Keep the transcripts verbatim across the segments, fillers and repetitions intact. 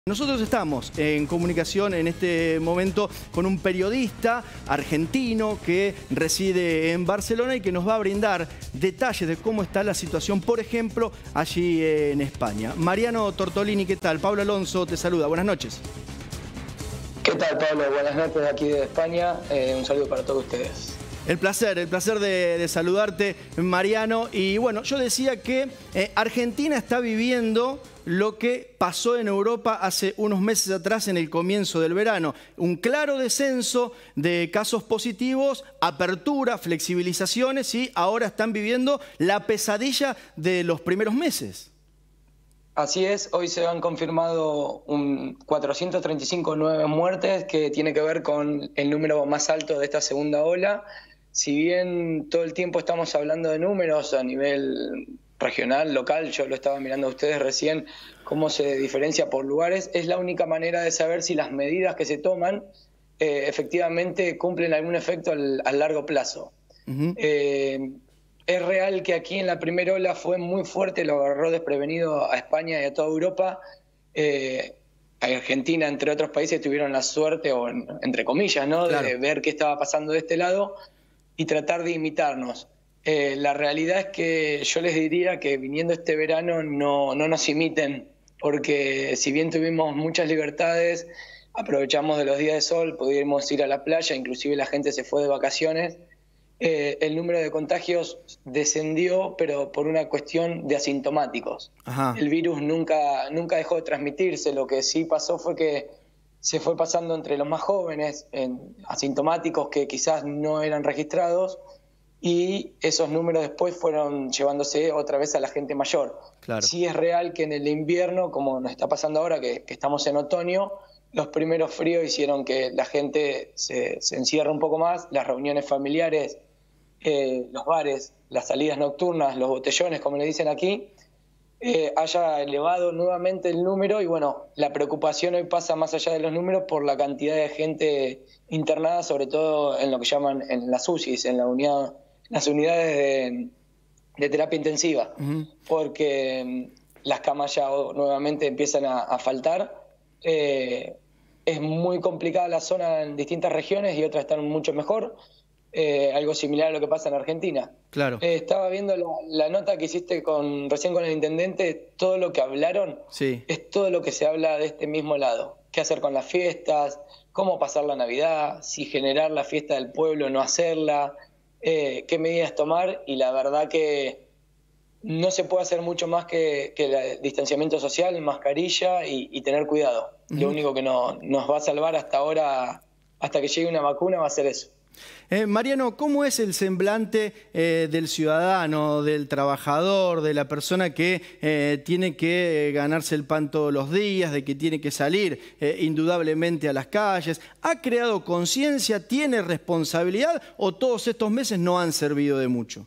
Nosotros estamos en comunicación en este momento con un periodista argentino que reside en Barcelona y que nos va a brindar detalles de cómo está la situación, por ejemplo, allí en España. Mariano Tortolini, ¿qué tal? Pablo Alonso te saluda. Buenas noches. ¿Qué tal, Pablo? Buenas noches aquí de España. Eh, un saludo para todos ustedes. El placer, el placer de, de saludarte, Mariano. Y bueno, yo decía que eh, Argentina está viviendo lo que pasó en Europa hace unos meses atrás en el comienzo del verano. Un claro descenso de casos positivos, apertura, flexibilizaciones y ahora están viviendo la pesadilla de los primeros meses. Así es, hoy se han confirmado un cuatrocientas treinta y cinco nuevas muertes que tiene que ver con el número más alto de esta segunda ola. Si bien todo el tiempo estamos hablando de números a nivel regional, local, yo lo estaba mirando a ustedes recién, cómo se diferencia por lugares, es la única manera de saber si las medidas que se toman eh, efectivamente cumplen algún efecto al, a largo plazo. Uh-huh. eh, es real que aquí en la primera ola fue muy fuerte, lo agarró desprevenido a España y a toda Europa. Eh, Argentina, entre otros países, tuvieron la suerte, o en, entre comillas, ¿no? Claro. De ver qué estaba pasando de este lado y tratar de imitarnos. Eh, la realidad es que yo les diría que viniendo este verano no, no nos imiten, porque si bien tuvimos muchas libertades, aprovechamos de los días de sol, pudimos ir a la playa, inclusive la gente se fue de vacaciones, eh, el número de contagios descendió, pero por una cuestión de asintomáticos. Ajá. El virus nunca, nunca dejó de transmitirse, lo que sí pasó fue que se fue pasando entre los más jóvenes, en asintomáticos que quizás no eran registrados, y esos números después fueron llevándose otra vez a la gente mayor. Claro. Sí es real que en el invierno, como nos está pasando ahora, que, que estamos en otoño, los primeros fríos hicieron que la gente se, se encierre un poco más, las reuniones familiares, eh, los bares, las salidas nocturnas, los botellones, como le dicen aquí, eh, haya elevado nuevamente el número. Y bueno, la preocupación hoy pasa más allá de los números por la cantidad de gente internada, sobre todo en lo que llaman en las U C Is, en la unidad las unidades de, de terapia intensiva, uh-huh. porque las camas ya nuevamente empiezan a, a faltar. Eh, es muy complicada la zona en distintas regiones y otras están mucho mejor. Eh, algo similar a lo que pasa en Argentina. Claro. Eh, estaba viendo la, la nota que hiciste con, recién con el intendente, todo lo que hablaron, sí. Es todo lo que se habla de este mismo lado. ¿Qué hacer con las fiestas? ¿Cómo pasar la Navidad? Si generar la fiesta del pueblo o no hacerla. Eh, qué medidas tomar, y la verdad que no se puede hacer mucho más que, que el distanciamiento social, mascarilla y, y tener cuidado. Uh-huh. Lo único que no, nos va a salvar hasta ahora, hasta que llegue una vacuna, va a ser eso. Eh, Mariano, ¿cómo es el semblante eh, del ciudadano, del trabajador, de la persona que eh, tiene que ganarse el pan todos los días, de que tiene que salir eh, indudablemente a las calles? ¿Ha creado conciencia? ¿Tiene responsabilidad? ¿O todos estos meses no han servido de mucho?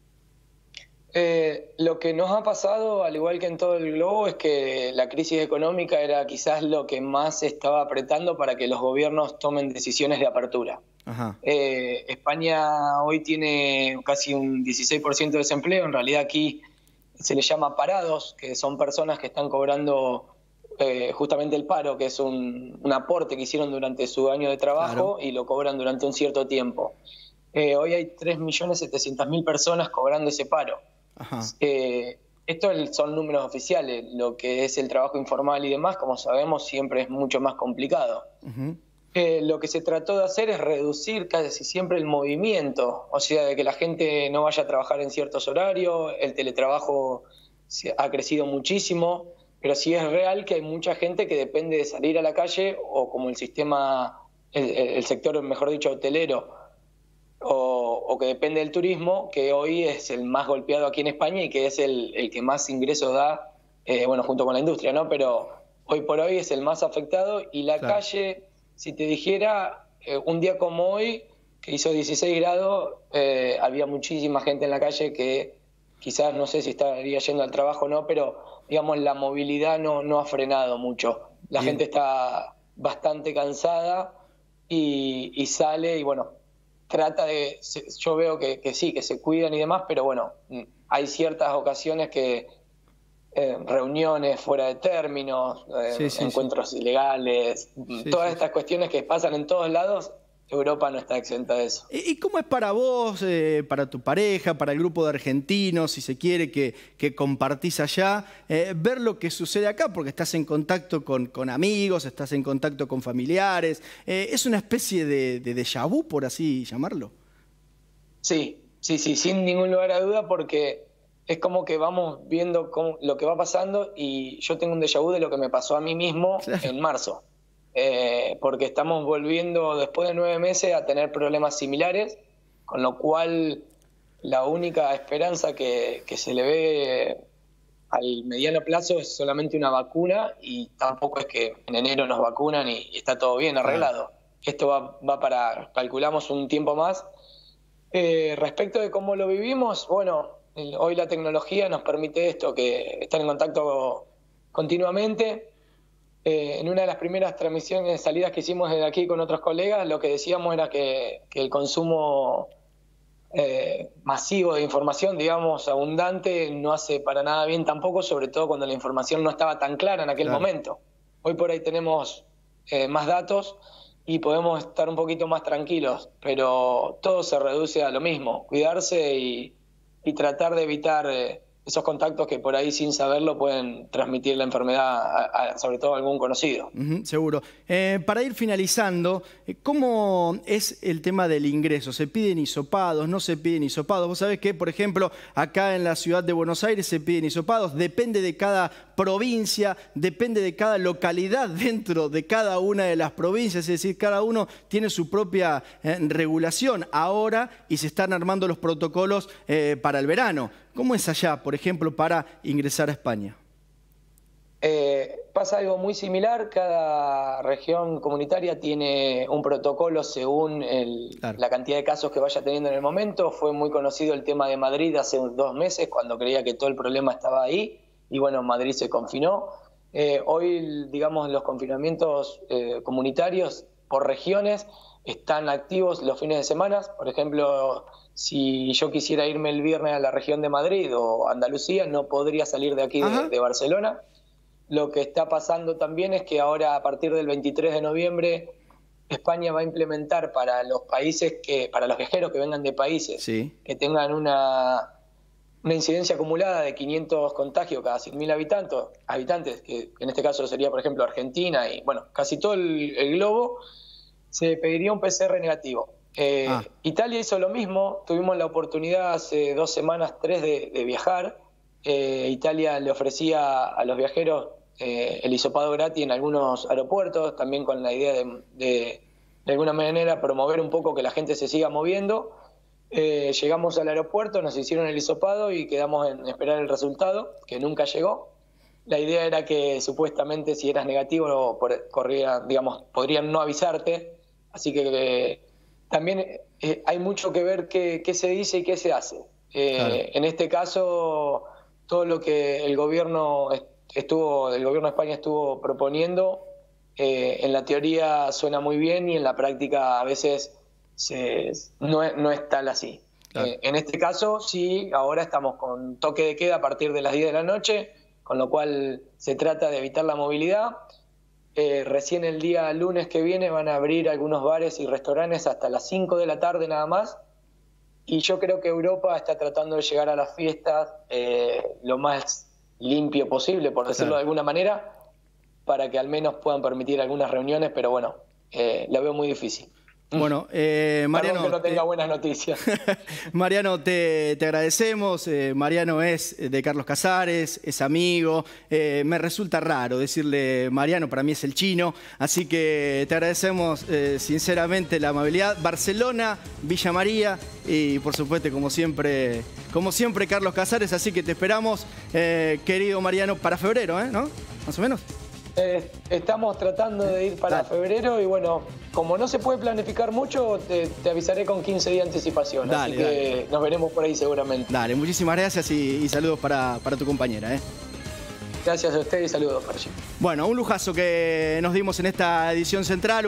Eh, lo que nos ha pasado, al igual que en todo el globo, es que la crisis económica era quizás lo que más estaba apretando para que los gobiernos tomen decisiones de apertura. Ajá. Eh, España hoy tiene casi un dieciséis por ciento de desempleo. En realidad aquí se le llama parados, que son personas que están cobrando eh, justamente el paro, que es un, un aporte que hicieron durante su año de trabajo. Claro. Y lo cobran durante un cierto tiempo. Eh, hoy hay tres millones setecientas mil personas cobrando ese paro. Ajá. Eh, estos son números oficiales. Lo que es el trabajo informal y demás, como sabemos, siempre es mucho más complicado. Uh-huh. Eh, lo que se trató de hacer es reducir casi siempre el movimiento, o sea, de que la gente no vaya a trabajar en ciertos horarios. El teletrabajo ha crecido muchísimo, pero sí es real que hay mucha gente que depende de salir a la calle, o como el sistema, el, el sector, mejor dicho, hotelero, o, o que depende del turismo, que hoy es el más golpeado aquí en España y que es el, el que más ingresos da, eh, bueno, junto con la industria, ¿no? Pero hoy por hoy es el más afectado. Y la claro. calle, si te dijera, eh, un día como hoy, que hizo dieciséis grados, eh, había muchísima gente en la calle que quizás, no sé si estaría yendo al trabajo o no, pero digamos la movilidad no, no ha frenado mucho. La Bien. gente está bastante cansada y, y sale y bueno, trata de, yo veo que, que sí, que se cuidan y demás, pero bueno, hay ciertas ocasiones que eh, reuniones fuera de términos, eh, sí, sí, encuentros sí. ilegales, Sí, todas sí, estas sí. cuestiones que pasan en todos lados. Europa no está exenta de eso. ¿Y cómo es para vos, eh, para tu pareja, para el grupo de argentinos, si se quiere, que, que compartís allá, eh, ver lo que sucede acá? Porque estás en contacto con, con amigos, estás en contacto con familiares. Eh, ¿Es una especie de, de déjà vu, por así llamarlo? Sí, sí, sí, sin ningún lugar a duda, porque es como que vamos viendo cómo, lo que va pasando, y yo tengo un déjà vu de lo que me pasó a mí mismo Claro. en marzo. Eh, porque estamos volviendo después de nueve meses a tener problemas similares, con lo cual la única esperanza que, que se le ve al mediano plazo es solamente una vacuna, y tampoco es que en enero nos vacunan y, y está todo bien arreglado. Claro. Esto va, va para, calculamos, un tiempo más. Eh, respecto de cómo lo vivimos, bueno, hoy la tecnología nos permite esto, que estar en contacto continuamente. Eh, en una de las primeras transmisiones, salidas que hicimos desde aquí con otros colegas, lo que decíamos era que, que el consumo eh, masivo de información, digamos, abundante, no hace para nada bien tampoco, sobre todo cuando la información no estaba tan clara en aquel claro. momento. Hoy por ahí tenemos eh, más datos y podemos estar un poquito más tranquilos, pero todo se reduce a lo mismo, cuidarse y, y tratar de evitar eh, esos contactos que por ahí sin saberlo pueden transmitir la enfermedad, a, a, sobre todo a algún conocido. Uh-huh, seguro. Eh, para ir finalizando, ¿cómo es el tema del ingreso? ¿Se piden hisopados? ¿No se piden hisopados? Vos sabés que, por ejemplo, acá en la ciudad de Buenos Aires se piden hisopados, depende de cada provincia, depende de cada localidad dentro de cada una de las provincias, es decir, cada uno tiene su propia eh, regulación ahora y se están armando los protocolos eh, para el verano. ¿Cómo es allá, por ejemplo, para ingresar a España? Eh, pasa algo muy similar. Cada región comunitaria tiene un protocolo según el, claro. la cantidad de casos que vaya teniendo en el momento. Fue muy conocido el tema de Madrid hace dos meses, cuando creía que todo el problema estaba ahí, y bueno, Madrid se confinó. Eh, hoy, digamos, los confinamientos eh, comunitarios por regiones están activos los fines de semana. Por ejemplo, si yo quisiera irme el viernes a la región de Madrid o Andalucía, no podría salir de aquí de, de Barcelona. Lo que está pasando también es que ahora, a partir del veintitrés de noviembre, España va a implementar para los países que, para los viajeros que vengan de países sí. que tengan una, una incidencia acumulada de quinientos contagios cada cien mil habitantes, habitantes, que en este caso sería, por ejemplo, Argentina y bueno, casi todo el, el globo, se pediría un P C R negativo. Eh, ah. Italia hizo lo mismo. Tuvimos la oportunidad hace dos semanas, tres, de, de viajar. Eh, Italia le ofrecía a los viajeros eh, el hisopado gratis en algunos aeropuertos, también con la idea de, de, de alguna manera promover un poco que la gente se siga moviendo. Eh, llegamos al aeropuerto, nos hicieron el hisopado y quedamos en esperar el resultado, que nunca llegó. La idea era que supuestamente si eras negativo por, corría, digamos, podrían no avisarte, así que eh, también eh, hay mucho que ver qué, qué se dice y qué se hace. Eh, claro. En este caso, todo lo que el gobierno estuvo, el gobierno de España estuvo proponiendo, eh, en la teoría suena muy bien y en la práctica a veces se, no, es, no es tal así. Claro. Eh, en este caso, sí, ahora estamos con toque de queda a partir de las diez de la noche, con lo cual se trata de evitar la movilidad. Eh, recién el día lunes que viene van a abrir algunos bares y restaurantes hasta las cinco de la tarde nada más. Y yo creo que Europa está tratando de llegar a las fiestas eh, lo más limpio posible, por decirlo claro. de alguna manera, para que al menos puedan permitir algunas reuniones, pero bueno, eh, la veo muy difícil. Bueno, eh, Mariano... Perdón que no tenga te... buenas noticias. Mariano, te, te agradecemos. Eh, Mariano es de Carlos Casares, es amigo. Eh, me resulta raro decirle Mariano, para mí es el chino. Así que te agradecemos eh, sinceramente la amabilidad. Barcelona, Villa María y por supuesto, como siempre, como siempre Carlos Casares. Así que te esperamos, eh, querido Mariano, para febrero, ¿eh? ¿No? Más o menos. Eh, estamos tratando de ir para Dale. febrero y bueno, como no se puede planificar mucho, te, te avisaré con quince días de anticipación. Dale, así que dale. Nos veremos por ahí seguramente. Dale, muchísimas gracias y, y saludos para, para tu compañera. ¿eh? Gracias a usted y saludos para allí. Bueno, un lujazo que nos dimos en esta edición central.